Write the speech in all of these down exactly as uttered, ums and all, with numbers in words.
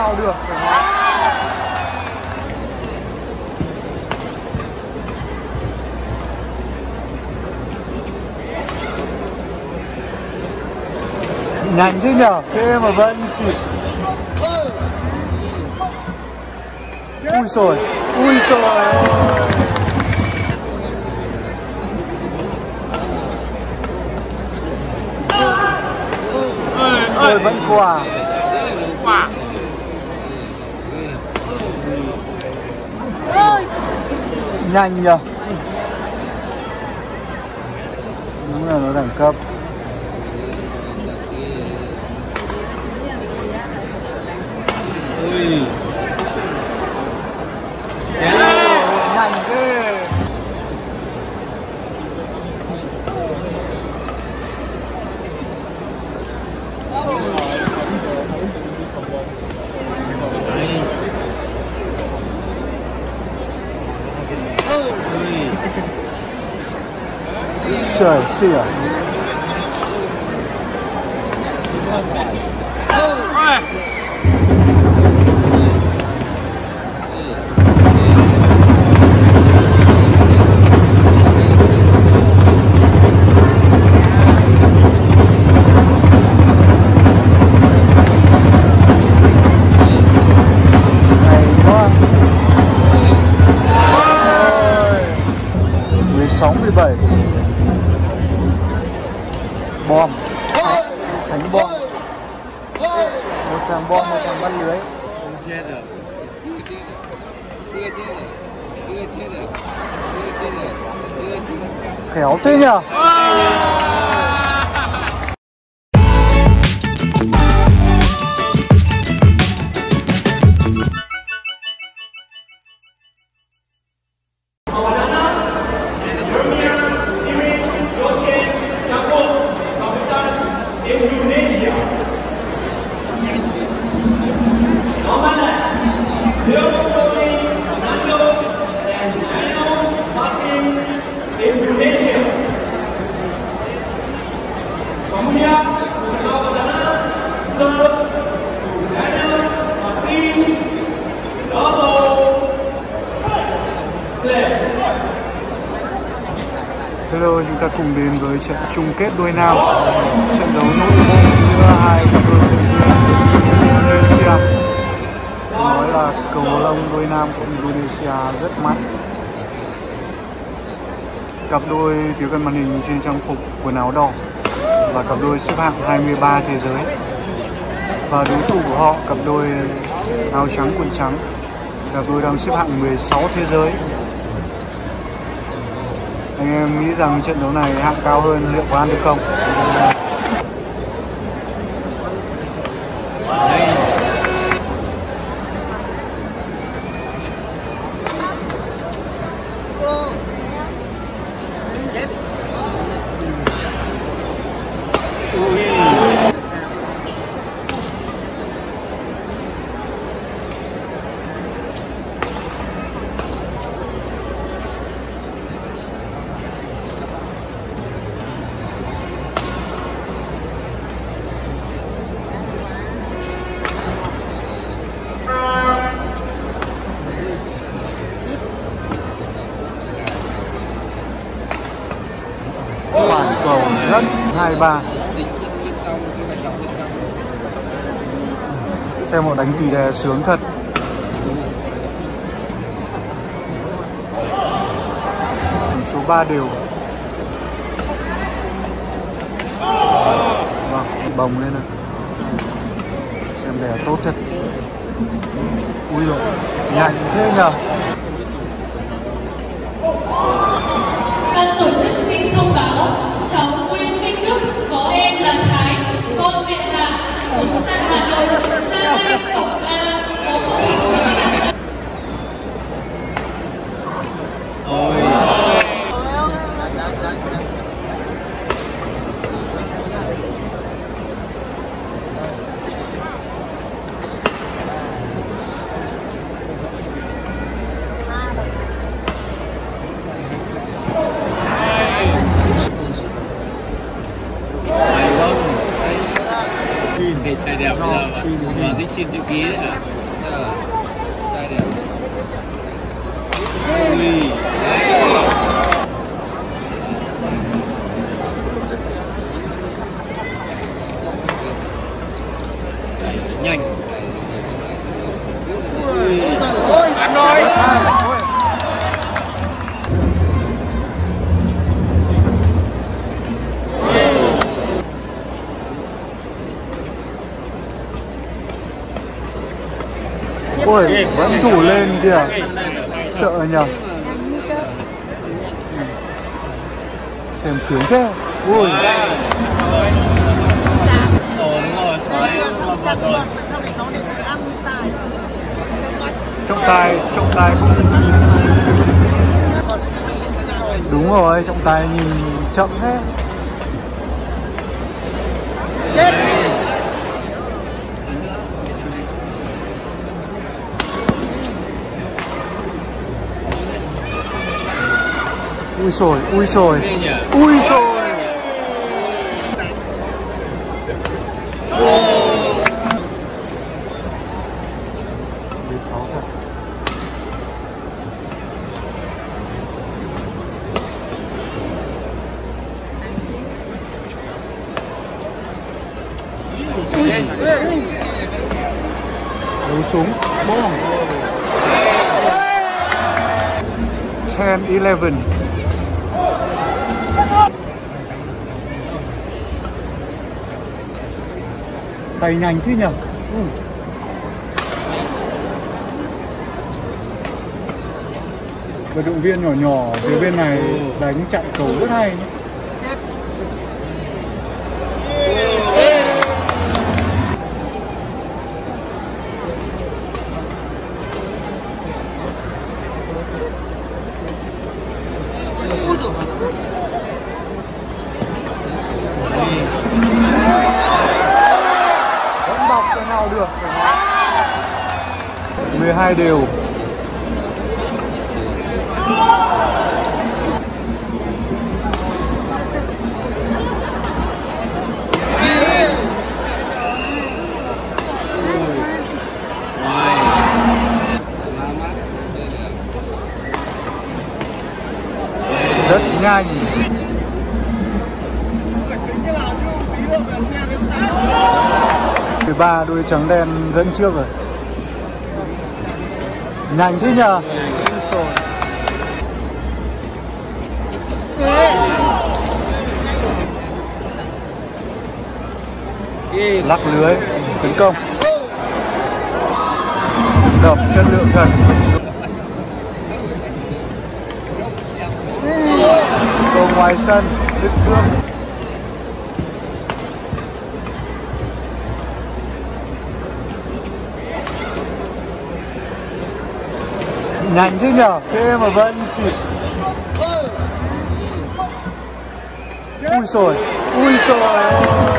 vào được. Nhanh thế nhở, thế mà vẫn kịp. Ui xồi, ui xồi ơi. Ôi vẫn quả. Nhanh nhờ. Đúng là nó đẳng cấp. Ui. Nhanh ghê. Trời xỉa. sáu mươi bảy. Bom. Thánh bom. Một thằng bom, một thằng bắt lưới. Khéo thế nhở. Hello, chúng ta cùng đến với trận chung kết đôi nam, trận đấu nội môn giữa hai cặp đôi thành viên Indonesia. Nói là cầu lông đôi nam của Indonesia rất mạnh. Cặp đôi phía gần màn hình trên trang phục quần áo đỏ và cặp đôi xếp hạng hai mươi ba thế giới. Và đối thủ của họ, cặp đôi áo trắng quần trắng, cặp đôi đang xếp hạng mười sáu thế giới. Anh em nghĩ rằng trận đấu này hạng cao hơn liệu có ăn được không? Phản cầu rất hai ba. Xem một đánh tỷ đề sướng thật. Số ba đều. Vâng, bồng lên này. Xem đề tốt thật. Ui rồi, nhanh thế nhờ. Ban tổ chức xin thông báo cháu Nguyễn Minh Đức có em là Thái, con mẹ Hà, sống tại Hà Nội, ra đây cổng A có mẫu hình với Ôi. Cái trai đẹp bây giờ mà, mà thích xin chữ ký đấy hả? Nhanh. Ôi, ăn rồi. Ôi, vẫn thủ lên kìa. Sợ nhờ. Xem sướng thế. Ui. Trọng tài, trọng tài không nhìn nhìn. Đúng rồi, trọng tài nhìn chậm thế. Chết. Ui xồi, ui xồi, ui xồi. mười sáu thật. Đấu súng, bom. ten eleven. Tay nhanh thế nhỉ? Ừ. Vận động viên nhỏ nhỏ phía bên này đánh chặn cầu rất hay nhé. Vẫn bọc cái nào được. mười hai đều. Rất nhanh. mười ba đuôi trắng đen dẫn trước rồi. Nhanh thế nhờ. Lắc lưới, tấn công. Đập chất lượng thật. Cầu ngoài sân, đứt cương. Nhanh thế nhở, thế mà vẫn kịp. Ui xồi, ui xồi ơi.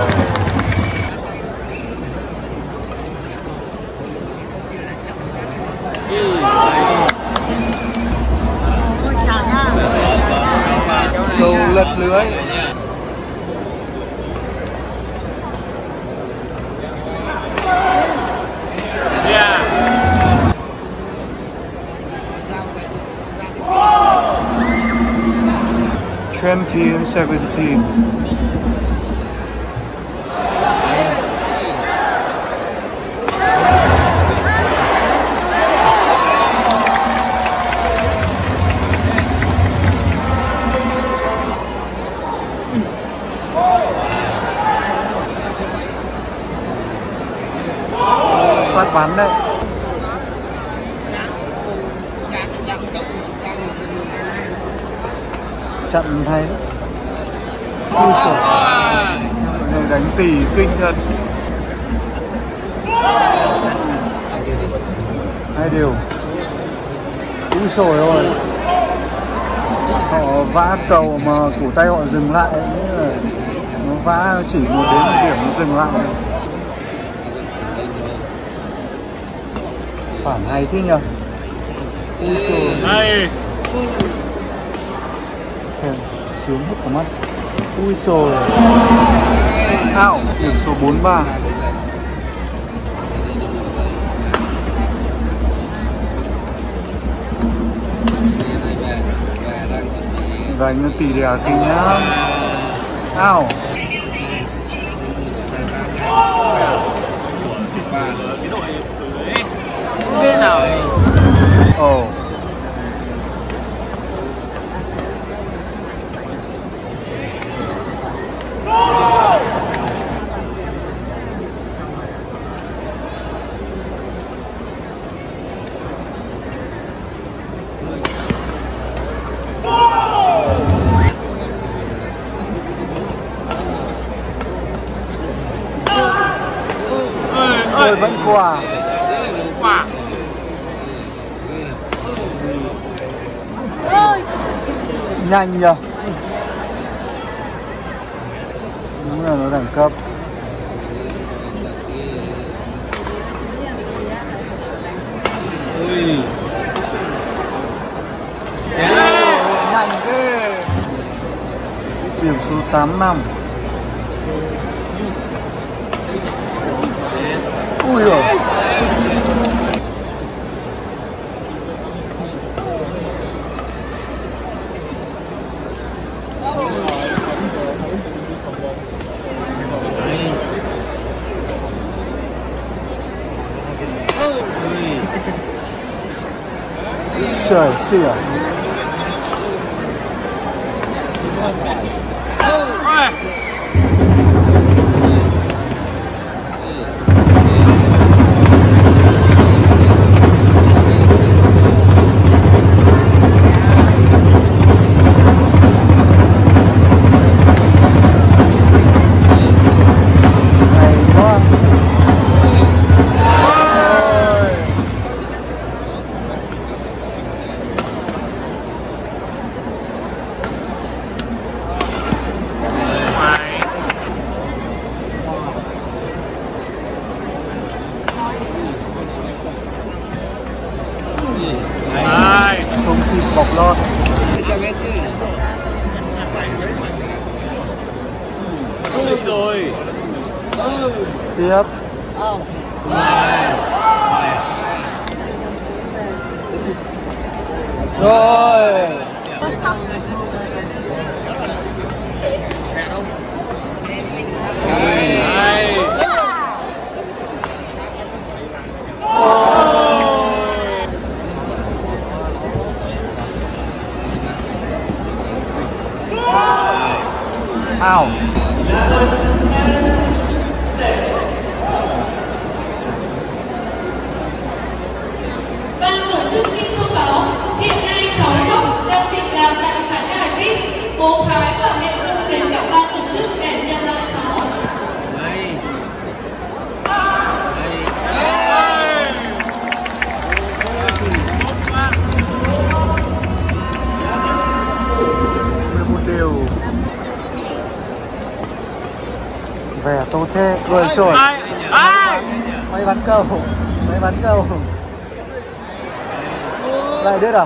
Cầu lật lưới. twenty and seventeen. Phát bắn đấy. Chặn hay đấy. Ui xồi. Này đánh tỉ kinh thật. Hai điều. Ui xồi rồi. Họ vã cầu mà cổ tay họ dừng lại. Nó vã chỉ một đến một điểm nó dừng lại. Phản hay thế nhờ. Ui xồi. Hay. Xem, sướng hết cả mắt. Ui xồi. Ao, điểm số bốn ba. Đánh nó tỉ đẻ kinh lắm. Ao. Thế nào? Ồ. Ôi vẫn quả. Quả. Nhanh nhờ. Đúng là nó đẳng cấp. Ui. Nhanh ghê. Điểm số tám năm. Ui rồi. Trời xỉa. Không kịp bọc lót. Rồi. Tiếp. Rồi. Ao. Ban tổ chức xin thông báo hiện nay cháu Sóc đang bị làm tại khán đài vê i pê. Bố Thái và mẹ Dung đến gặp ban tổ chức để nhận lại cháu. mười một đều. Vẻ tốt thế. Rồi rồi. Máy bắn cầu. Máy bắn cầu. Lại đứt à?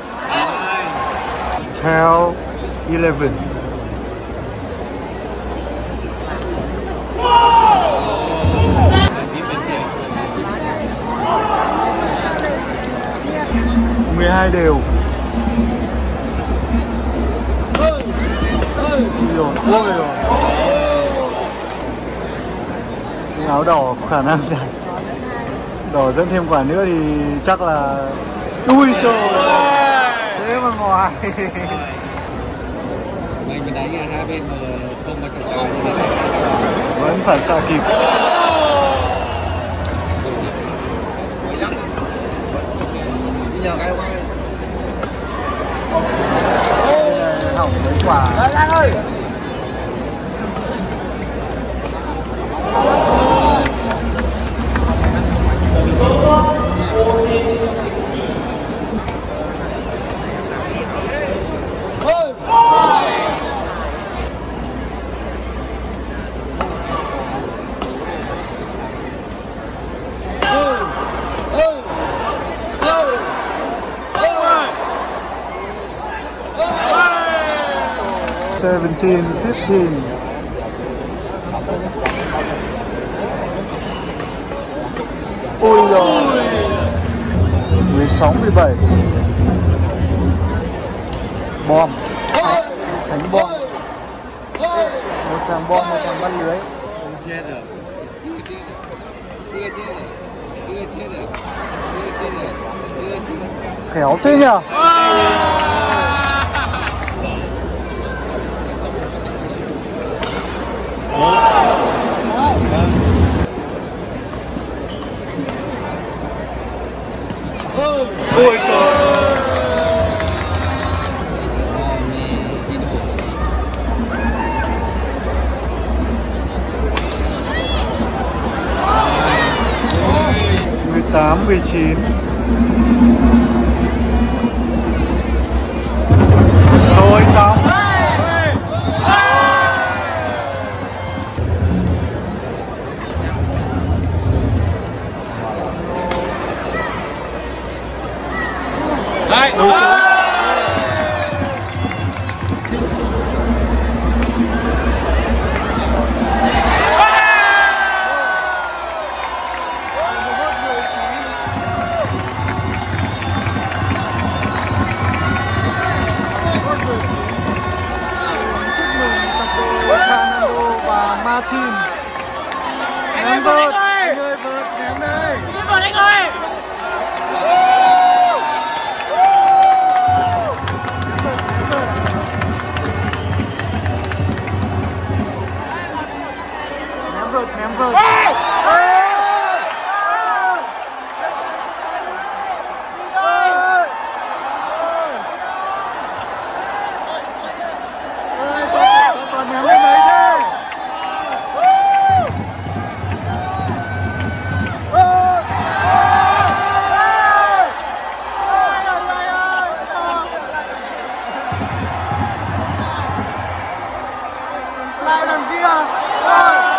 Theo eleven. mười hai đều. Rồi, ôi rồi. Áo đỏ có khả năng là đỏ dẫn thêm quả nữa thì chắc là ui rồi. Thế mà ngoài. Mình mình đánh hai bên mà không có trọng tài như thế này vẫn phản xạ kịp. nhờ cái hỏng mấy quả. Lan ơi. seventeen fifteen. Ôi rồi. mười sáu mười bảy. Bom. cánh bom, một thằng bom, một thằng bắn lưới. Không chết được. Chưa chết được. Chưa chết được. Chưa chết được. Chưa chết được. Khéo thế nhở? Ôi trời. mười tám, mười chín. Thôi xong. Đấy. Đấu số. Martin. Ném vợt. Anh ơi, vợt ném đây. Xin vợt anh ơi. Ném vợt, ném vợt. Toàn ném lên đấy thế. Lại đằng kia.